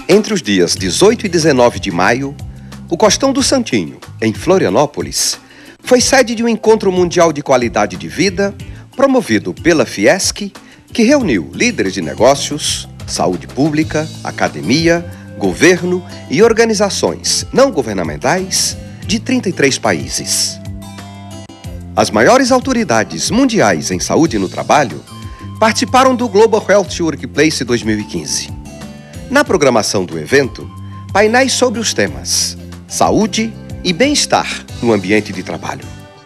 Entre os dias 18 e 19 de maio, o Costão do Santinho, em Florianópolis, foi sede de um encontro mundial de qualidade de vida promovido pela Fiesc, que reuniu líderes de negócios, saúde pública, academia, governo e organizações não governamentais de 33 países. As maiores autoridades mundiais em saúde no trabalho participaram do Global Health Workplace 2015. Na programação do evento, painéis sobre os temas saúde e bem-estar no ambiente de trabalho.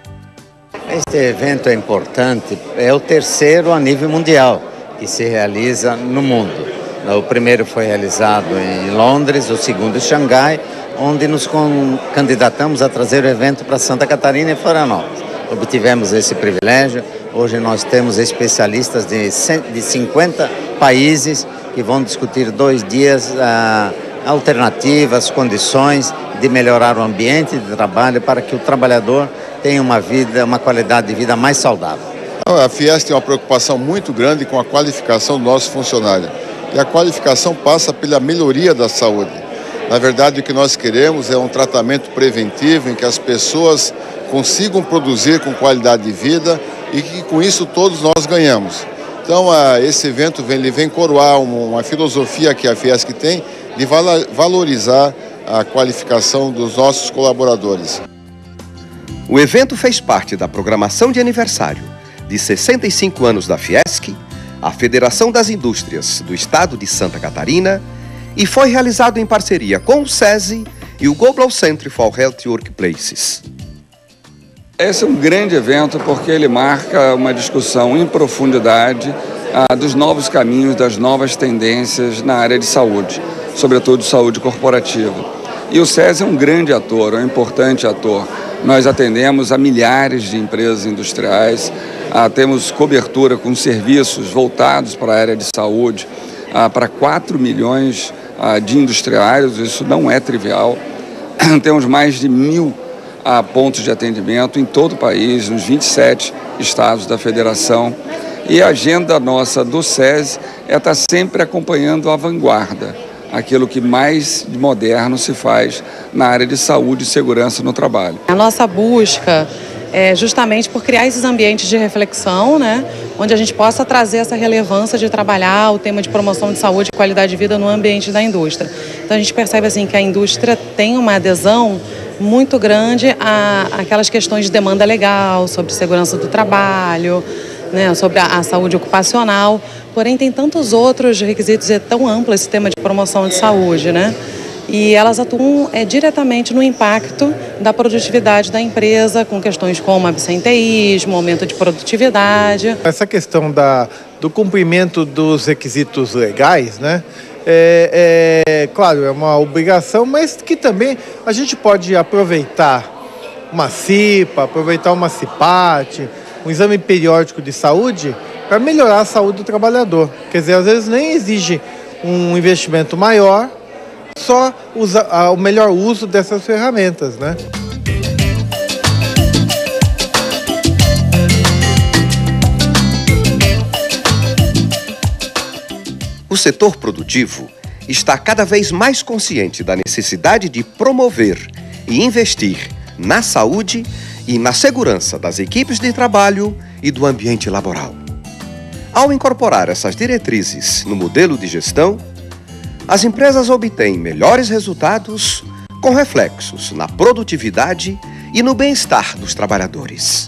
Este evento é importante, é o terceiro a nível mundial que se realiza no mundo. O primeiro foi realizado em Londres, o segundo em Xangai, onde nos candidatamos a trazer o evento para Santa Catarina e Florianópolis. Obtivemos esse privilégio. Hoje nós temos especialistas de 50 países que vão discutir 2 dias alternativas, condições de melhorar o ambiente de trabalho para que o trabalhador tenha uma qualidade de vida mais saudável. A Fiesc tem uma preocupação muito grande com a qualificação do nosso funcionário. E a qualificação passa pela melhoria da saúde. Na verdade, o que nós queremos é um tratamento preventivo em que as pessoas consigam produzir com qualidade de vida e que com isso todos nós ganhamos. Então, esse evento vem coroar uma filosofia que a Fiesc tem de valorizar a qualificação dos nossos colaboradores. O evento fez parte da programação de aniversário de 65 anos da Fiesc, a Federação das Indústrias do Estado de Santa Catarina, e foi realizado em parceria com o SESI e o Global Center for Health Workplaces. Esse é um grande evento porque ele marca uma discussão em profundidade dos novos caminhos, das novas tendências na área de saúde, sobretudo saúde corporativa. E o SESI é um grande ator, um importante ator. Nós atendemos a milhares de empresas industriais, temos cobertura com serviços voltados para a área de saúde, para 4 milhões de industriários, isso não é trivial. Temos mais de 1.000 pontos de atendimento em todo o país, nos 27 estados da federação. E a agenda nossa do SESI é estar sempre acompanhando a vanguarda, aquilo que mais moderno se faz na área de saúde e segurança no trabalho. A nossa busca é justamente por criar esses ambientes de reflexão, né, onde a gente possa trazer essa relevância de trabalhar o tema de promoção de saúde e qualidade de vida no ambiente da indústria. Então a gente percebe assim que a indústria tem uma adesão muito grande àquelas questões de demanda legal, sobre segurança do trabalho, né, sobre a saúde ocupacional, porém tem tantos outros requisitos, é tão amplo esse tema de promoção de saúde, né? E elas atuam diretamente no impacto da produtividade da empresa, com questões como absenteísmo, aumento de produtividade. Essa questão do cumprimento dos requisitos legais, né? Claro, é uma obrigação, mas que também a gente pode aproveitar uma CIPA, aproveitar uma CIPAT, um exame periódico de saúde para melhorar a saúde do trabalhador. Quer dizer, às vezes nem exige um investimento maior, só o melhor uso dessas ferramentas, né? O setor produtivo está cada vez mais consciente da necessidade de promover e investir na saúde e na segurança das equipes de trabalho e do ambiente laboral. Ao incorporar essas diretrizes no modelo de gestão, as empresas obtêm melhores resultados com reflexos na produtividade e no bem-estar dos trabalhadores.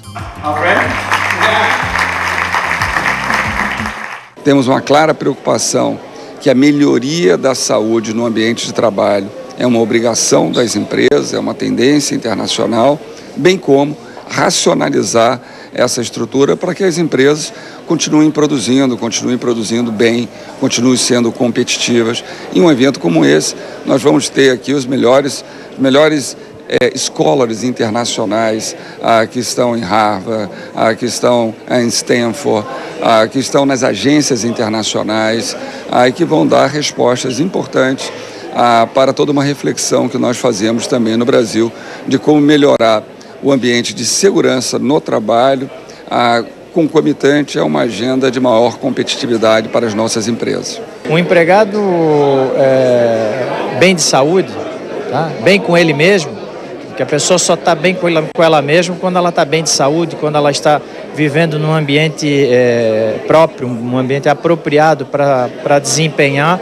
Temos uma clara preocupação que a melhoria da saúde no ambiente de trabalho é uma obrigação das empresas, é uma tendência internacional, bem como racionalizar essa estrutura para que as empresas continuem produzindo bem, continuem sendo competitivas. Em um evento como esse, nós vamos ter aqui os melhores scholars internacionais que estão em Harvard, que estão em Stanford, que estão nas agências internacionais e que vão dar respostas importantes para toda uma reflexão que nós fazemos também no Brasil de como melhorar o ambiente de segurança no trabalho, concomitante a uma agenda de maior competitividade para as nossas empresas. Um empregado bem de saúde, tá? Bem com ele mesmo, porque a pessoa só está bem com ela mesma quando ela está bem de saúde, quando ela está vivendo num ambiente próprio, um ambiente apropriado para desempenhar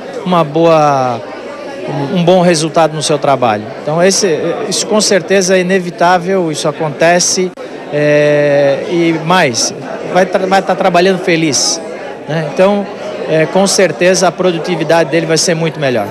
um bom resultado no seu trabalho. Então isso com certeza é inevitável, isso acontece e mais, vai estar trabalhando feliz, né? Então, com certeza a produtividade dele vai ser muito melhor.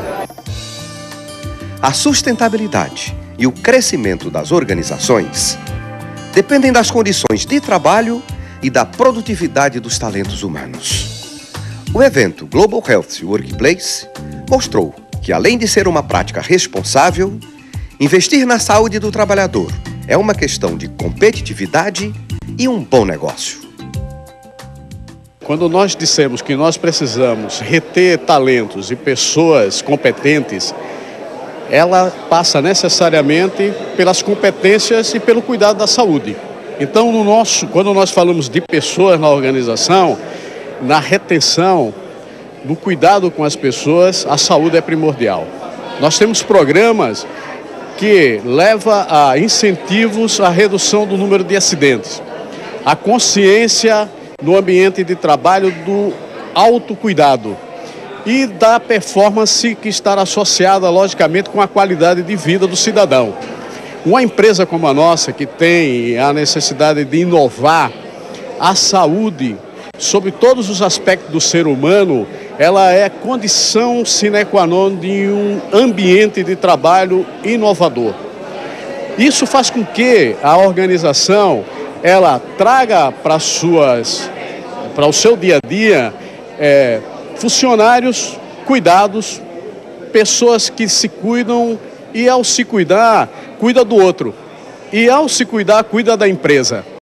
A sustentabilidade e o crescimento das organizações dependem das condições de trabalho e da produtividade dos talentos humanos. O evento Global Health Workplace mostrou que, além de ser uma prática responsável, investir na saúde do trabalhador é uma questão de competitividade e um bom negócio. Quando nós dissemos que nós precisamos reter talentos e pessoas competentes, ela passa necessariamente pelas competências e pelo cuidado da saúde. Então, quando nós falamos de pessoas na organização, na retenção, no cuidado com as pessoas, a saúde é primordial. Nós temos programas que levam a incentivos à redução do número de acidentes, a consciência no ambiente de trabalho do autocuidado e da performance que está associada, logicamente, com a qualidade de vida do cidadão. Uma empresa como a nossa, que tem a necessidade de inovar a saúde sobre todos os aspectos do ser humano, ela é condição sine qua non de um ambiente de trabalho inovador. Isso faz com que a organização ela traga para o seu dia a dia funcionários cuidados, pessoas que se cuidam e, ao se cuidar, cuida do outro. E, ao se cuidar, cuida da empresa.